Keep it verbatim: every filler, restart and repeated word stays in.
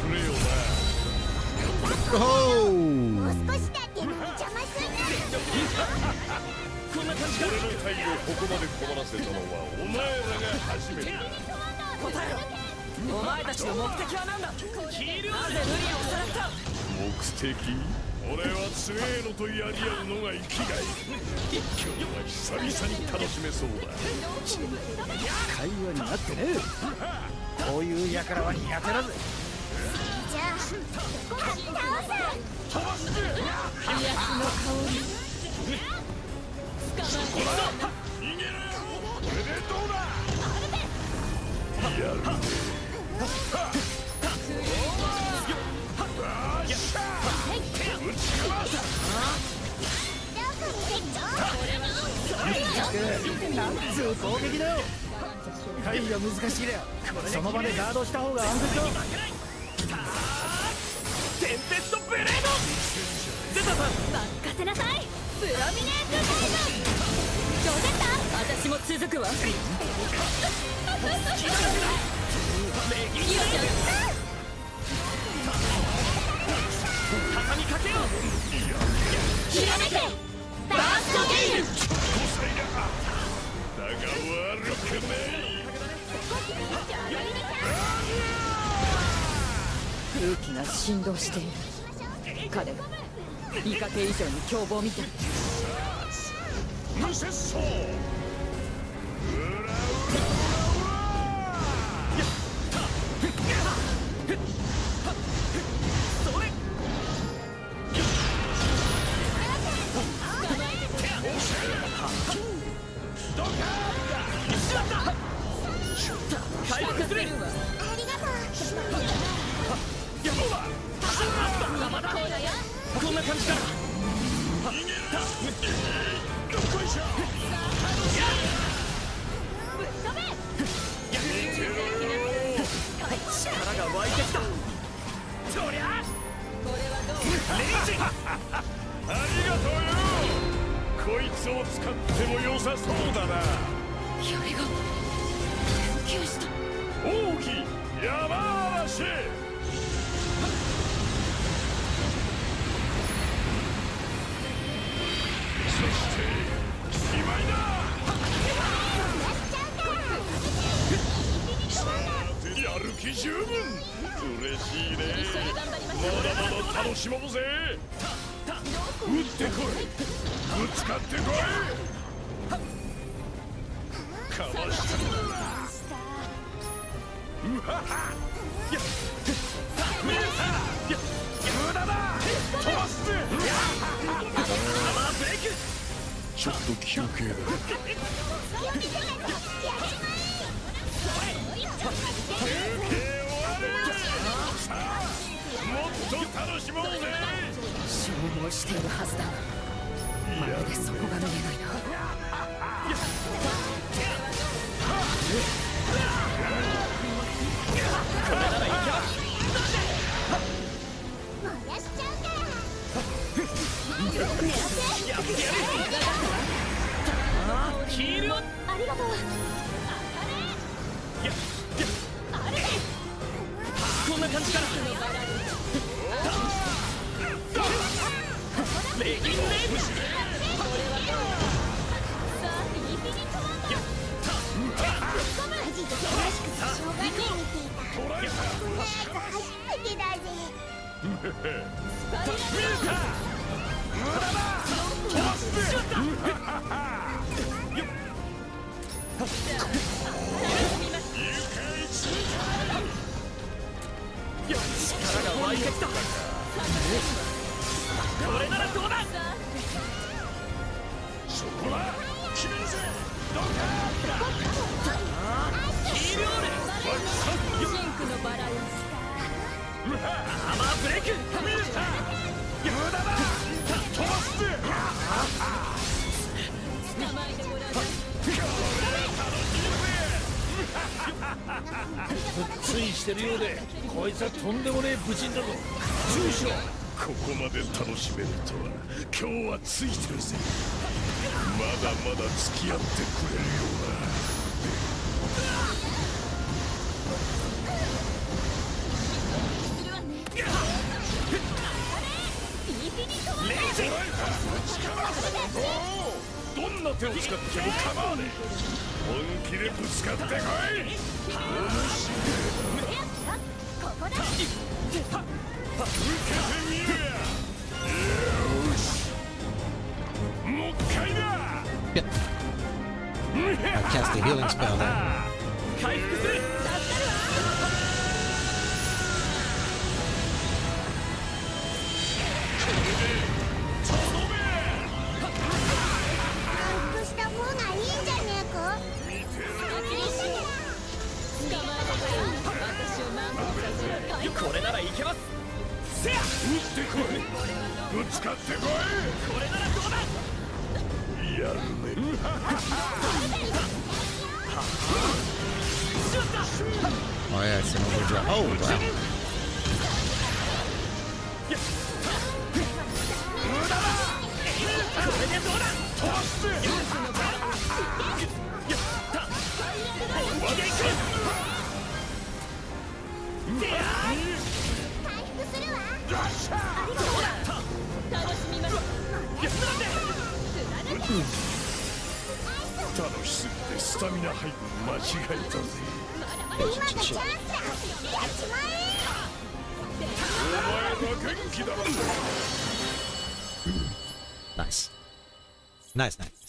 くれよな。 おお。 もう少しだって邪魔するな。 こんな感じか。俺の隊をここまで困らせたのはお前らが初めてだ。 答えろ。お前たちの目的は何だ。なぜルリアをさらった。 目的？俺は強えのとやり合うのが生きがい。今日は久々に楽しめそうだ。 会話になってねえ。こういう輩は苦手だぜ。 じゃあ倒す。 飛ばして。 癒やしの香り。捕まえて。 逃げろよ。これでどうだ。やるね。打ちかわす。 なんつう攻撃だよ。回が難しいだよ。その場でガードした方が安全だ。 テンペストブレード。ゼタさん任せなさい。プロミネートタイム。どうだった。私も続くわ。いいわじゃん。畳みかけよう。ひらめけバーストゲイル。 だが悪くねえ。 空気が振動している。彼はイカケ以上に凶暴みたい。 無節操。 回復するわ。 ありがとう。 こんな感じだ。 逃げろ。どっこいしょ。 力が湧いてきた。そりゃこれはどう。レイジ。 ありがとうよ。こいつを使っても良さそうだな。 槍が研究した。 王騎山嵐。そして今井だ。さあやる気十分。嬉しいね。まだまだ楽しもうぜ。撃ってこい。ぶつかってこい。かわした。うはは。やっ見えた。や無駄だ。飛ばすぜ。パワーブレイク。ちょっと休憩だ。休憩終わる。さあもっと楽しもうぜ。 消耗しているはずだ。まるでそこが見えないな。これならいけます。 燃やしちゃうから。 やってやる。ヒールを。 ありがとう。 やあれこんな感じかな。レギンレイブ。力が湧いてきた。これならどうだ。 そこだ。決めるぜ。どうか。 ヒールオール。シンクのバランス。アーマーブレイク。 無駄だ。飛ばすぜ。 捕まえてもらう。 ついしてるようで、こいつはとんでもねえ武人だぞ。注意しろ。 ここまで楽しめるとは今日はついてるぜ。まだまだ付き合ってくれるような。 するわ。 手を使っても構わねえ。本気でぶつかってこい。 ここだ。 受けてみろや。よし、もう一回だ。 Yep. I cast a healing spell there. 回復する。 した方がいいんじゃねえか。 これならいけます。せや、打ってこい。ぶつかってこい。これならどうだ。やるね。 Oh yeah, it's an overdrive. Oh wow. これでどうだ。飛ばす。楽しすぎてスタミナ配分間違えたぜ。 今がチャンスだ。やっちまえ。 お前は元気だ。 Nice. Nice, nice.